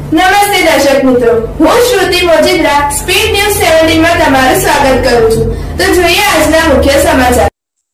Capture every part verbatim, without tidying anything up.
નમસ્તે દર્શક મિત્રો, હું શ્રુતિ મોજીદ્રા સ્પીડ ન્યૂઝ સત્તર માં તમારું સ્વાગત કરું છું। તો જોઈએ આજના મુખ્ય સમાચાર।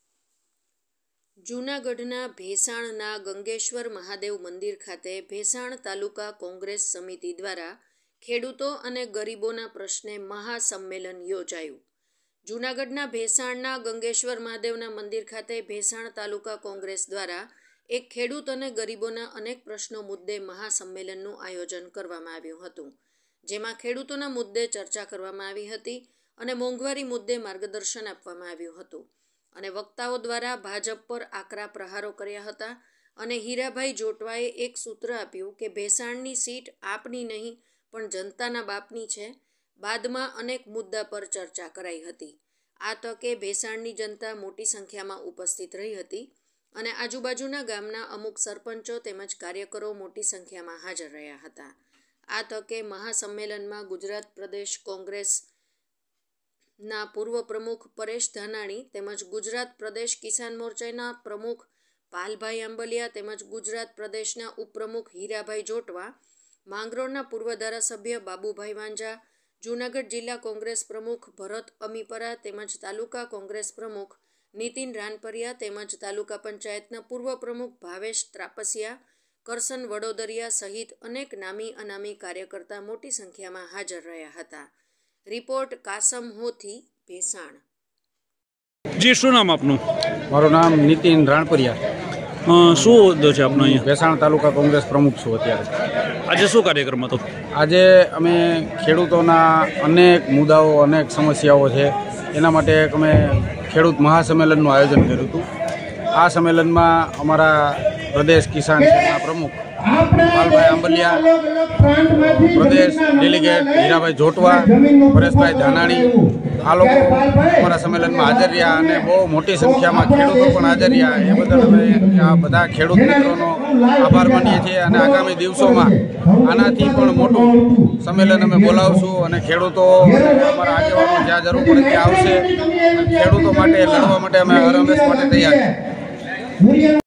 જૂનાગઢના ભેસાણના ગંગેશ્વર મહાદેવ મંદિર ખાતે ભેસાણ તાલુકા કોંગ્રેસ સમિતિ દ્વારા ખેડૂતો અને ગરીબોના પ્રશ્ને મહાસંમેલન યોજાયું। જૂનાગઢના ભેસાણના ગંગેશ્વર મહાદેવના મંદિર ખાતે ભેસાણ તાલુકા કોંગ્રેસ દ્વારા એક ખેડૂત અને ગરીબોના અનેક પ્રશ્નો મુદ્દે મહાસંમેલનનું આયોજન કરવામાં આવ્યું હતું, જેમાં ખેડૂતોના મુદ્દે ચર્ચા કરવામાં આવી હતી અને મોંઘવારી મુદ્દે માર્ગદર્શન આપવામાં આવ્યું હતું અને વક્તાઓ દ્વારા ભાજપ પર આકરા પ્રહારો કર્યા હતા અને હીરાભાઈ જોટવાએ એક સૂત્ર આપ્યું કે ભેસાણની સીટ આપની નહીં પણ જનતાના બાપની છે। બાદમાં અનેક મુદ્દા પર ચર્ચા કરાઈ હતી। આ તકે ભેસાણની જનતા મોટી સંખ્યામાં ઉપસ્થિત રહી હતી અને આજુબાજુના ગામના અમુક સરપંચો તેમજ કાર્યકરો મોટી સંખ્યામાં હાજર રહ્યા હતા। આ તકે મહાસંમેલનમાં ગુજરાત પ્રદેશ કોંગ્રેસના પૂર્વ પ્રમુખ પરેશ ધાનાણી તેમજ ગુજરાત પ્રદેશ કિસાન મોરચાના પ્રમુખ પાલભાઈ આંબલિયા તેમજ ગુજરાત પ્રદેશના ઉપપ્રમુખ હીરાભાઈ જોટવા, માંગરોળના પૂર્વ ધારાસભ્ય બાબુભાઈ વાંજા, જૂનાગઢ જિલ્લા કોંગ્રેસ પ્રમુખ ભરત અમીપરા તેમજ તાલુકા કોંગ્રેસ પ્રમુખ નીતિન રાનપરિયા તેમજ તાલુકા પંચાયતના પૂર્વ પ્રમુખ ભાવેશ ત્રાપસિયા, કરસન વડોદરિયા સહિત અનેક નામી અનામી કાર્યકર્તા મોટી સંખ્યામાં હાજર રહ્યા હતા। રિપોર્ટ કાસમ હોથી, ભેસાણ। જી, શું નામ આપનું? મારું નામ નીતિન રાણપરિયા। શું હોદ્દો છે આપનો અહીંયા? ભેસાણ તાલુકા કોંગ્રેસ પ્રમુખ છું અત્યારે। આજે શું કાર્યક્રમ હતો? આજે અમે ખેડૂતોના અનેક મુદ્દાઓ અનેક સમસ્યાઓ છે એના માટે એક અમે ખેડૂત મહાસંમેલનનું આયોજન કર્યું હતું। આ સંમેલનમાં અમારા પ્રદેશ કિસાન સંઘના પ્રમુખ પાલભાઈ આંબલિયા, પ્રદેશ ડેલિગેટ હીરાભાઈ જોટવા, પરેશભાઈ ધાનાણી આ લોકો અમારા સંમેલનમાં હાજર રહ્યા અને બહુ મોટી સંખ્યામાં ખેડૂતો પણ હાજર રહ્યા। એ બદલ અમે આ બધા ખેડૂત મિત્રોનો આભાર માનીએ છીએ અને આગામી દિવસોમાં આનાથી પણ મોટું સંમેલન અમે બોલાવશું અને ખેડૂતો અમારા આગેવાનો જ્યાં જરૂર પડે ત્યાં આવશે। ખેડૂતો માટે લડવા માટે અમે હર હંમેશ માટે તૈયાર છીએ।